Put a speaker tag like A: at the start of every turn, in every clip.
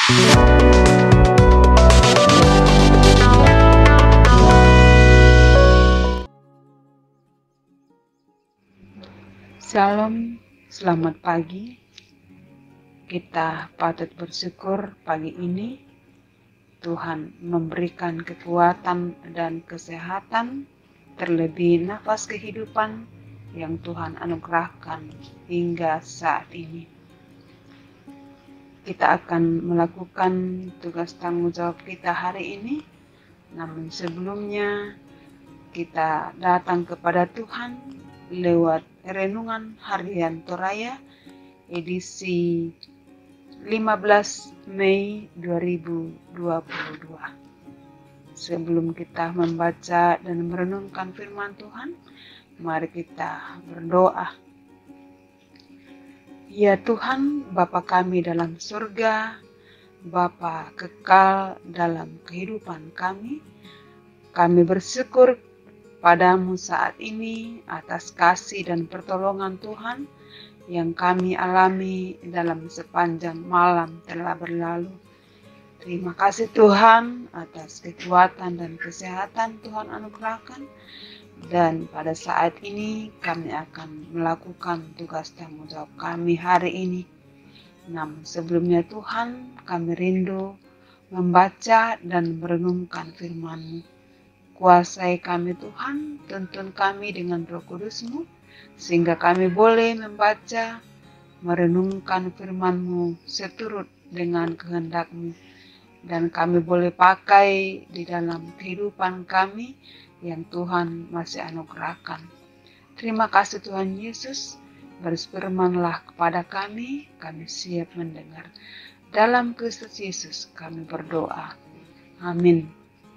A: Shalom, selamat pagi. Kita patut bersyukur pagi ini Tuhan memberikan kekuatan dan kesehatan, terlebih nafas kehidupan yang Tuhan anugerahkan hingga saat ini. Kita akan melakukan tugas tanggung jawab kita hari ini, namun sebelumnya kita datang kepada Tuhan lewat renungan harian Toraya edisi 15 Mei 2022. Sebelum kita membaca dan merenungkan firman Tuhan, mari kita berdoa. Ya Tuhan, Bapa kami dalam surga, Bapa kekal dalam kehidupan kami bersyukur padamu saat ini atas kasih dan pertolongan Tuhan yang kami alami dalam sepanjang malam telah berlalu. Terima kasih Tuhan atas kekuatan dan kesehatan Tuhan anugerahkan. Dan pada saat ini kami akan melakukan tugas tanggung jawab kami hari ini. Namun sebelumnya Tuhan, kami rindu membaca dan merenungkan firman-Mu. Kuasai kami Tuhan, tuntun kami dengan Roh Kudus-Mu, sehingga kami boleh membaca, merenungkan firman-Mu seturut dengan kehendak-Mu, dan kami boleh pakai di dalam kehidupan kami yang Tuhan masih anugerahkan. Terima kasih Tuhan Yesus, berfirman-Lah kepada kami siap mendengar. Dalam Kristus Yesus kami berdoa. Amin.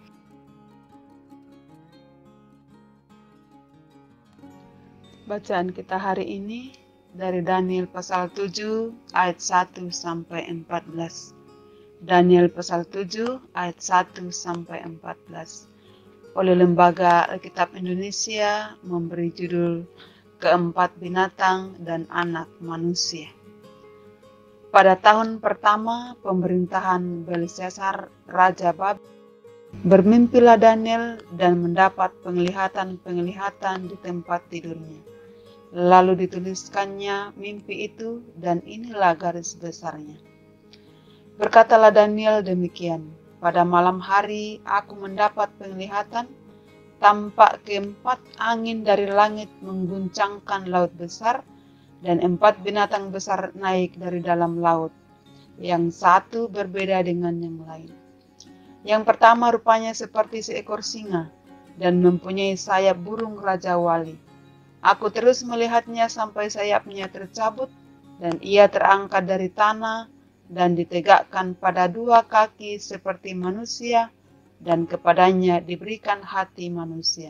A: Bacaan kita hari ini dari Daniel pasal 7 ayat 1 sampai 14. Daniel pasal 7 ayat 1 sampai 14. Oleh Lembaga Alkitab Indonesia memberi judul Keempat Binatang dan Anak Manusia. Pada tahun pertama pemerintahan Belshazzar Raja Babel, bermimpilah Daniel dan mendapat penglihatan-penglihatan di tempat tidurnya. Lalu dituliskannya mimpi itu, dan inilah garis besarnya. Berkatalah Daniel demikian, pada malam hari aku mendapat penglihatan, tampak keempat angin dari langit mengguncangkan laut besar, dan 4 binatang besar naik dari dalam laut, yang satu berbeda dengan yang lain. Yang pertama rupanya seperti seekor singa, dan mempunyai sayap burung Raja Wali. Aku terus melihatnya sampai sayapnya tercabut, dan ia terangkat dari tanah, dan ditegakkan pada 2 kaki seperti manusia, dan kepadanya diberikan hati manusia.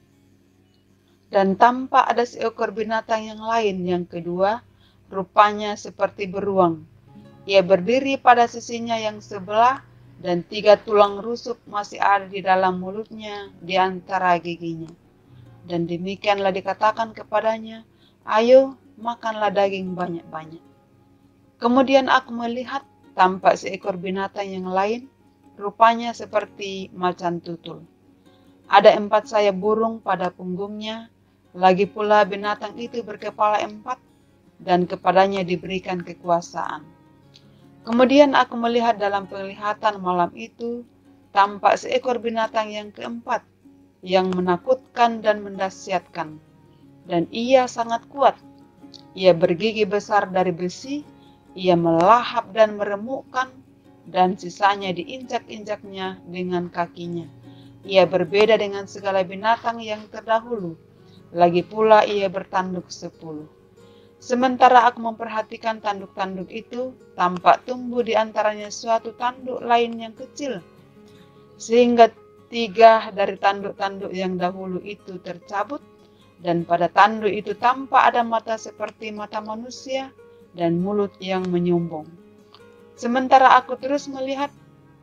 A: Dan tampak ada seekor binatang yang lain, yang kedua, rupanya seperti beruang. Ia berdiri pada sisinya yang sebelah, dan 3 tulang rusuk masih ada di dalam mulutnya di antara giginya. Dan demikianlah dikatakan kepadanya, ayo makanlah daging banyak-banyak. Kemudian aku melihat tampak seekor binatang yang lain, rupanya seperti macan tutul. Ada 4 sayap burung pada punggungnya, lagi pula binatang itu berkepala 4, dan kepadanya diberikan kekuasaan. Kemudian aku melihat dalam penglihatan malam itu, tampak seekor binatang yang keempat, yang menakutkan dan mendahsyatkan. Dan ia sangat kuat. Ia bergigi besar dari besi, ia melahap dan meremukkan, dan sisanya diinjak-injaknya dengan kakinya. Ia berbeda dengan segala binatang yang terdahulu, lagi pula ia bertanduk 10. Sementara aku memperhatikan tanduk-tanduk itu, tampak tumbuh di antaranya suatu tanduk lain yang kecil, sehingga 3 dari tanduk-tanduk yang dahulu itu tercabut, dan pada tanduk itu tampak ada mata seperti mata manusia, dan mulut yang menyombong. Sementara aku terus melihat,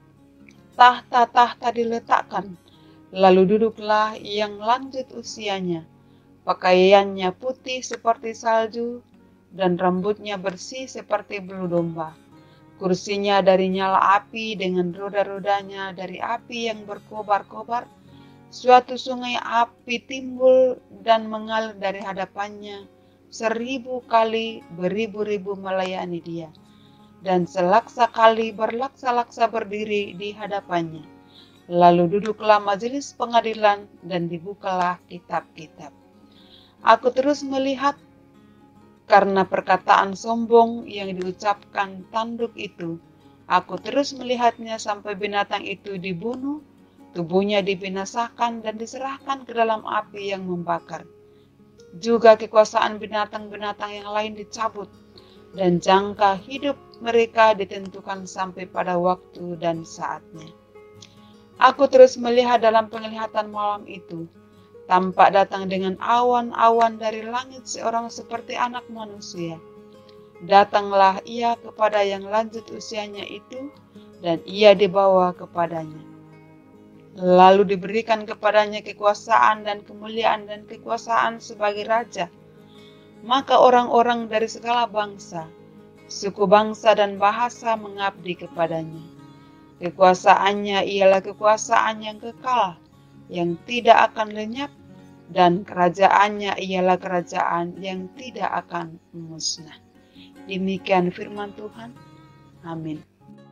A: tahta-tahta diletakkan, lalu duduklah yang lanjut usianya. Pakaiannya putih seperti salju, dan rambutnya bersih seperti bulu domba. Kursinya dari nyala api dengan roda-rodanya dari api yang berkobar-kobar. Suatu sungai api timbul dan mengalir dari hadapannya. 1000 kali beribu-ribu melayani dia. Dan selaksa kali berlaksa-laksa berdiri di hadapannya. Lalu duduklah majelis pengadilan dan dibukalah kitab-kitab. Aku terus melihat karena perkataan sombong yang diucapkan tanduk itu. Aku terus melihatnya sampai binatang itu dibunuh, tubuhnya dibinasakan dan diserahkan ke dalam api yang membakar. Juga kekuasaan binatang-binatang yang lain dicabut, dan jangka hidup mereka ditentukan sampai pada waktu dan saatnya. Aku terus melihat dalam penglihatan malam itu, tampak datang dengan awan-awan dari langit seorang seperti anak manusia. Datanglah ia kepada yang lanjut usianya itu, dan ia dibawa kepadanya. Lalu diberikan kepadanya kekuasaan dan kemuliaan dan kekuasaan sebagai raja. Maka orang-orang dari segala bangsa, suku bangsa dan bahasa mengabdi kepadanya. Kekuasaannya ialah kekuasaan yang kekal, yang tidak akan lenyap, dan kerajaannya ialah kerajaan yang tidak akan musnah. Demikian firman Tuhan. Amin.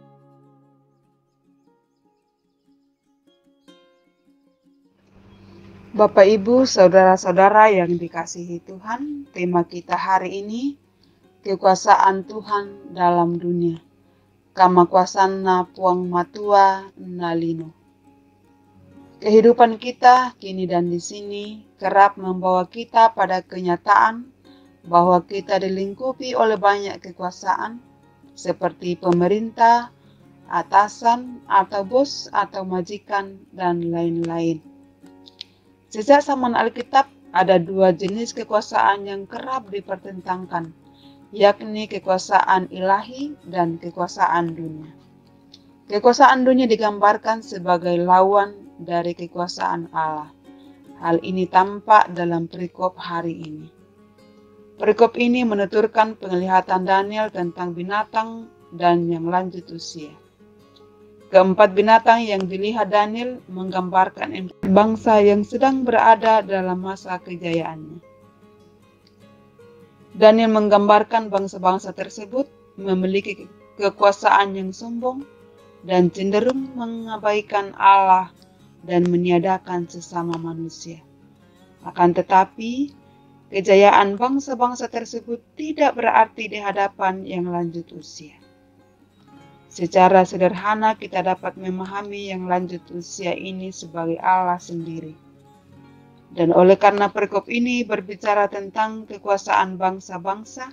A: Bapak, Ibu, saudara-saudara yang dikasihi Tuhan, tema kita hari ini, kekuasaan Tuhan dalam dunia. Kama kuasana puang matua nalino. Kehidupan kita kini dan di sini kerap membawa kita pada kenyataan bahwa kita dilingkupi oleh banyak kekuasaan seperti pemerintah, atasan, atau bos, atau majikan, dan lain-lain. Sejak zaman Alkitab ada 2 jenis kekuasaan yang kerap dipertentangkan, yakni kekuasaan ilahi dan kekuasaan dunia. Kekuasaan dunia digambarkan sebagai lawan dari kekuasaan Allah. Hal ini tampak dalam perikop hari ini. Perikop ini menuturkan penglihatan Daniel tentang binatang dan yang lanjut usia. Keempat binatang yang dilihat Daniel menggambarkan bangsa yang sedang berada dalam masa kejayaannya. Daniel menggambarkan bangsa-bangsa tersebut memiliki kekuasaan yang sombong dan cenderung mengabaikan Allah dan meniadakan sesama manusia. Akan tetapi, kejayaan bangsa-bangsa tersebut tidak berarti di hadapan yang lanjut usia. Secara sederhana kita dapat memahami yang lanjut usia ini sebagai Allah sendiri. Dan oleh karena perikop ini berbicara tentang kekuasaan bangsa-bangsa,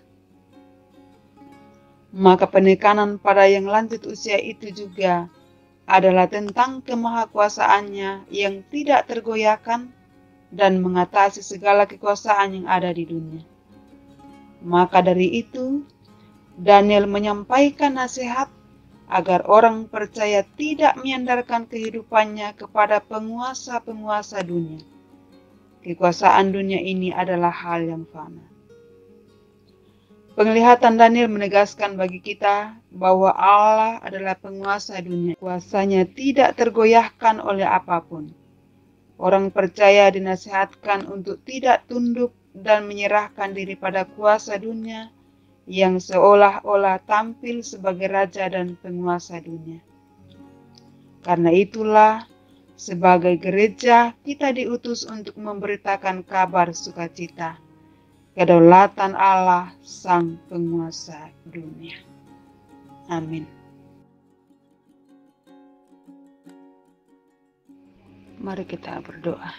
A: maka penekanan pada yang lanjut usia itu juga adalah tentang kemahakuasaannya yang tidak tergoyahkan dan mengatasi segala kekuasaan yang ada di dunia. Maka dari itu, Daniel menyampaikan nasihat agar orang percaya tidak menyandarkan kehidupannya kepada penguasa-penguasa dunia. Kekuasaan dunia ini adalah hal yang fana. Penglihatan Daniel menegaskan bagi kita bahwa Allah adalah penguasa dunia. Kuasanya tidak tergoyahkan oleh apapun. Orang percaya dinasihatkan untuk tidak tunduk dan menyerahkan diri pada kuasa dunia yang seolah-olah tampil sebagai raja dan penguasa dunia. Karena itulah, sebagai gereja kita diutus untuk memberitakan kabar sukacita, kedaulatan Allah Sang Penguasa dunia. Amin. Mari kita berdoa.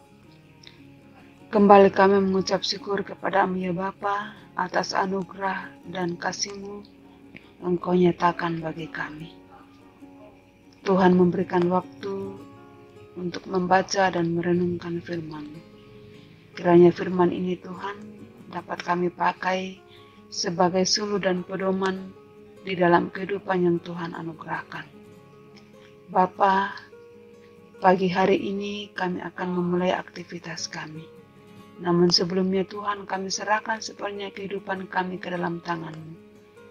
A: Kembali kami mengucap syukur kepada-Mu ya Bapa atas anugerah dan kasih-Mu yang Kau nyatakan bagi kami. Tuhan memberikan waktu untuk membaca dan merenungkan firman-Mu. Kiranya firman ini Tuhan dapat kami pakai sebagai suluh dan pedoman di dalam kehidupan yang Tuhan anugerahkan. Bapa, pagi hari ini kami akan memulai aktivitas kami. Namun sebelumnya Tuhan kami serahkan sepenuhnya kehidupan kami ke dalam tangan-Mu.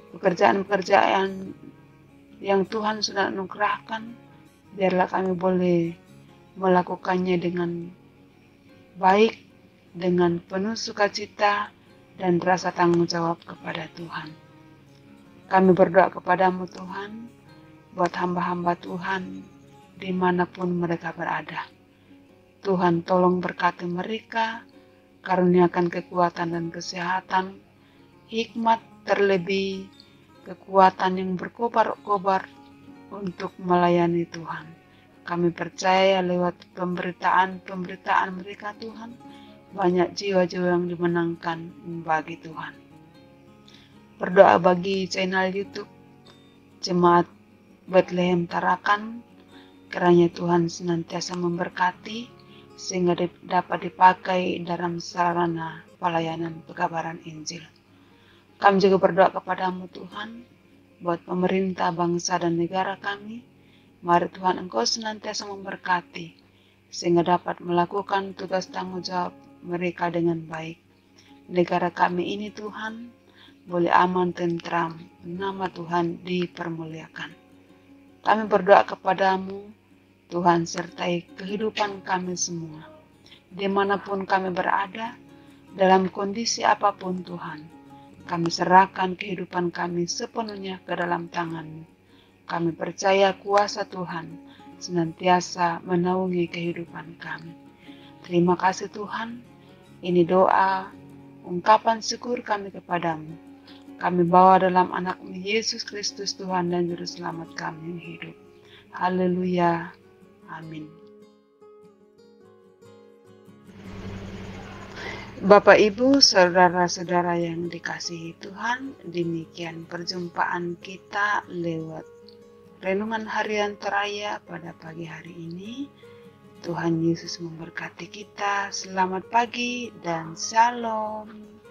A: pekerjaan-pekerjaan yang Tuhan sudah anugerahkan, biarlah kami boleh melakukannya dengan baik, dengan penuh sukacita dan rasa tanggung jawab kepada Tuhan. Kami berdoa kepadamu Tuhan, buat hamba-hamba Tuhan dimanapun mereka berada. Tuhan tolong berkati mereka, karuniakan kekuatan dan kesehatan, hikmat terlebih kekuatan yang berkobar-kobar untuk melayani Tuhan. Kami percaya lewat pemberitaan mereka Tuhan, banyak jiwa-jiwa yang dimenangkan bagi Tuhan. Berdoa bagi channel YouTube Jemaat Bethlehem Tarakan, kiranya Tuhan senantiasa memberkati sehingga dapat dipakai dalam sarana pelayanan pekabaran Injil. Kami juga berdoa kepadamu Tuhan, buat pemerintah, bangsa, dan negara kami. Mari Tuhan Engkau senantiasa memberkati, sehingga dapat melakukan tugas tanggung jawab mereka dengan baik. Negara kami ini Tuhan, boleh aman, tentram, nama Tuhan dipermuliakan. Kami berdoa kepadamu, Tuhan sertai kehidupan kami semua. Dimanapun kami berada, dalam kondisi apapun Tuhan, kami serahkan kehidupan kami sepenuhnya ke dalam tangan-Mu. Kami percaya kuasa Tuhan senantiasa menaungi kehidupan kami. Terima kasih Tuhan, ini doa, ungkapan syukur kami kepadamu. Kami bawa dalam anak-Mu Yesus Kristus Tuhan dan Juru Selamat kami yang hidup. Haleluya. Amin. Bapak, Ibu, saudara-saudara yang dikasihi Tuhan, demikian perjumpaan kita lewat renungan harian Toraya pada pagi hari ini. Tuhan Yesus memberkati kita. Selamat pagi dan shalom.